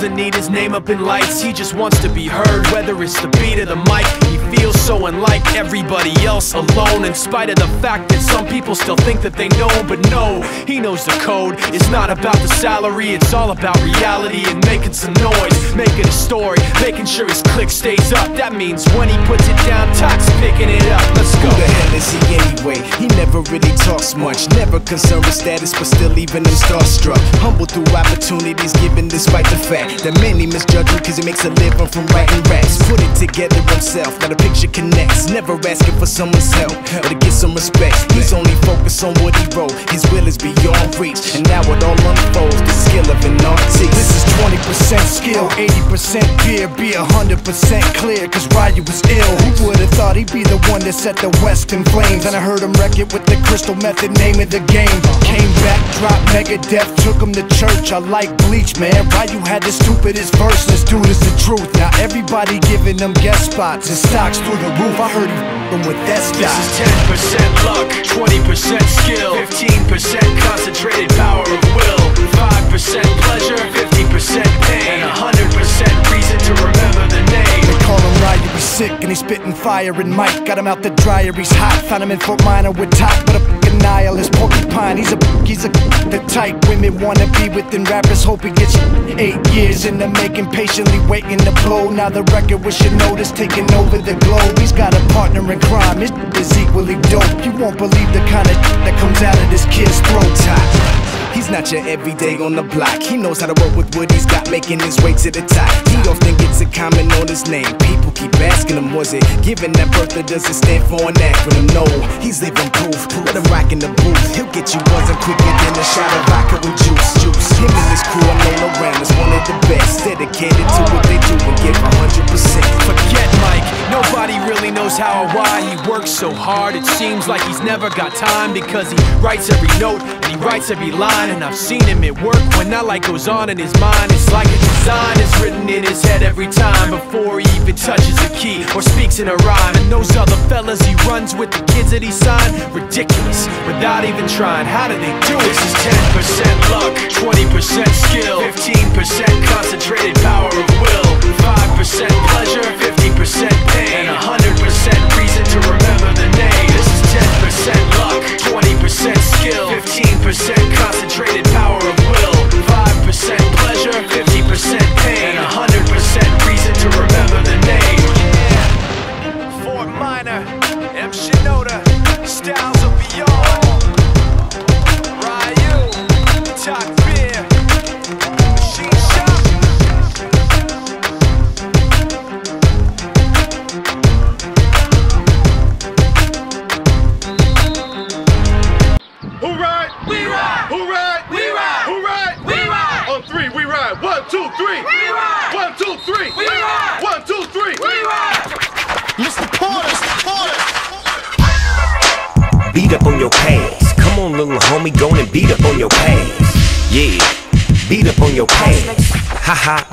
doesn't need his name up in lights. He just wants to be heard, whether it's the beat or the mic. He feels so unlike everybody else, alone, in spite of the fact that some people still think that they know. But no, he knows the code. It's not about the salary, it's all about reality and making some noise, making a story, making sure his click stays up. That means when he puts it down, Tox picking it up. Let's go. Who the hell is he anyway? He never really talks much, never concerned with status, but still leaving him starstruck. Humble through opportunities given despite the fact that many misjudge him cause he makes a living from writing raps. Put it together himself, now the picture connects. Never asking for someone's help or to get some respect. He's only focused on what he wrote. His will is beyond reach, and now it all unfolds, the skill of an artist. This is 20% skill, 80% fear, be 100% clear, cause Ryu was ill. Who would've thought he'd be the one that set the West in flames? And I heard him wreck it with the crystal method, name of the game. Came back, dropped Megadeth, took him to church. I like Bleach, man. Ryu had the stupidest verse, this dude is the truth. Now everybody giving them guest spots and stocks through the roof. I heard he f***ing with that stock. This is 10% luck, 20% skill, 15% concentrated power of will, 5% pleasure, 50% pain, and 100% reason to remember the name. They call him Ryu, he's sick and he's spitting fire and Mike got him out the dryer, he's hot. Found him in Fort Minor with top, but a f***ing nihilist porcupine. He's the type women wanna be with, and rappers hope he gets 8 years in the making, patiently waiting to blow. Now the record with your notice taking over the globe. He's got a partner in crime, his is equally dope. You won't believe the kind of that comes out of this kid's throat. He's not your everyday on the block. He knows how to work with what he's got, making his way to the top. He often gets a comment on his name. People keep asking him, was it given that birth or does it stand for an acronym? No, he's living proof. Let him rock in the booth. He'll get you buzzing quicker than a shot of vodka with juice. Him and his crew are known around as one of the best, dedicated to what they do and give 100%. Forget Mike, nobody really knows how or why he works so hard. It seems like he's never got time, because he writes every note and he writes every line. And I've seen him at work when that light goes on in his mind. It's like a design is written in his head every time, before he even touches a key or speaks in a rhyme. And those other fellas he runs with, the kids that he signed, ridiculous, without even trying. How do they do it? This is 10% luck, 20% skill, 15% concentrated power of will, 5% pleasure, 50% pain, and 100% reason to remember the name. This is 10% luck, 20% skill, 15% concentrated power of will, 5% pleasure, 50% pain, and 100% reason to remember the name. Yeah, Fort Minor, M. Shinoda, styles of beyond, Ryu, Talk Beer, Machine Shop. Who ride? We ride! Who ride? We ride! Who ride? We ride! On three, we ride. 1, 2, 3. We ride! 1, 2, 3. We ride! 1, 2, 3. We ride! Mr. Porter. Beat up on your past. Come on, little homie, go and beat up on your past. Yeah, beat up on your past. Ha ha.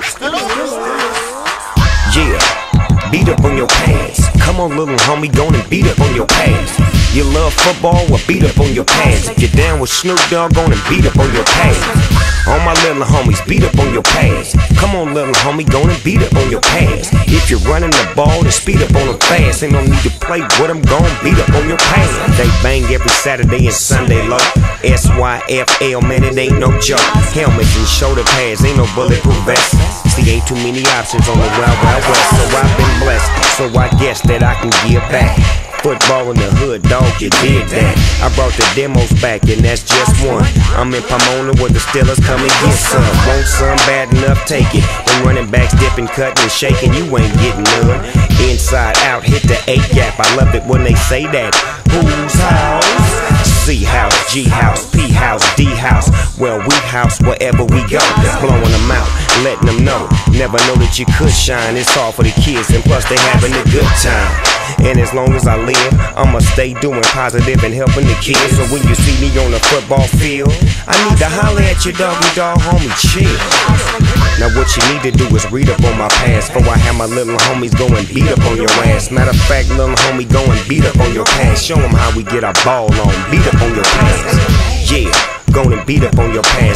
Yeah, beat up on your past. Come on, little homie, go and beat up on your past. You love football? Well, beat up on your past. If you're down with Snoop Dogg, go and beat up on your past. All my little homies, beat up on your past. Come on, little homie, go and beat up on your past. If you're running the ball, then speed up on them fast. Ain't no need to play with them, go and beat up on your past. They bang every Saturday and Sunday low. SYFL, man, it ain't no joke. Helmets and shoulder pads, ain't no bulletproof vest. See, ain't too many options on the Wild Wild West. So I've been blessed, so I guess that I can give back. Football in the hood, dog, you did that. I brought the demos back, and that's just one. I'm in Pomona where the Steelers come and get some. Want some, bad enough, take it. When running backs dipping, cutting, and shaking, you ain't getting none. Inside out, hit the 8 gap. I love it when they say that. Whose house? C house, G house, P house, D house. Well, we house wherever we go. Blowing them out, letting them know. Never know that you could shine. It's all for the kids, and plus they having a good time. And as long as I live, I'ma stay doing positive and helping the kids. So when you see me on the football field, I need to holler at your doggy dog, homie, chill. Now what you need to do is read up on my past, before I have my little homies go and beat up on your ass. Matter of fact, little homie, go and beat up on your past. Show them how we get our ball on, beat up on your past. Yeah, go and beat up on your past.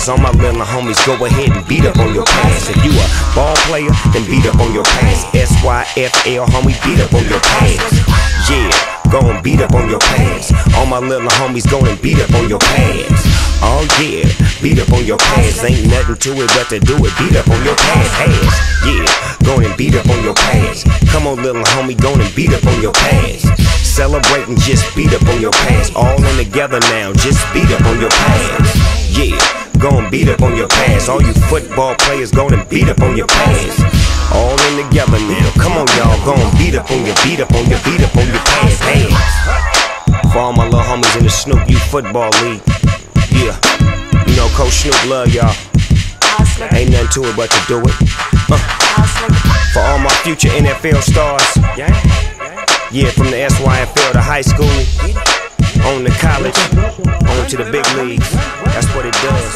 pass. All my little homies, go ahead and beat up on your pass. If you a ball player, then beat up on your pass. SYFL, homie, beat up on your pass. Yeah, go and beat up on your pass. All my little homies, go and beat up on your pass. Oh yeah, beat up on your pass. Ain't nothing to it but to do it. Beat up on your pass. Yeah, go and beat up on your pass. Come on, little homie, go and beat up on your pass. Celebrate and just beat up on your pass. All in together now, just beat up on your pass. Yeah, go and beat up on your pass. All you football players, go and beat up on your pass. All in together now. Come on, y'all, go and beat up on your pass. For all my little homies in the Snoop Youth Football League. Yeah, you know Coach Snoop love y'all. Ain't nothing to it but to do it. For all my future NFL stars. Yeah, from the SYFL to high school, on to college, on to the big leagues. That's what it does.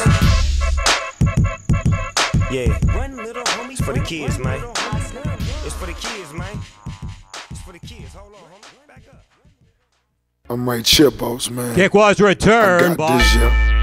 Yeah, it's for the kids, man. It's for the kids, man. It's for the kids. Hold on, homie. Back up. I'm right here, boss, man. Kick was returned I got this, yeah.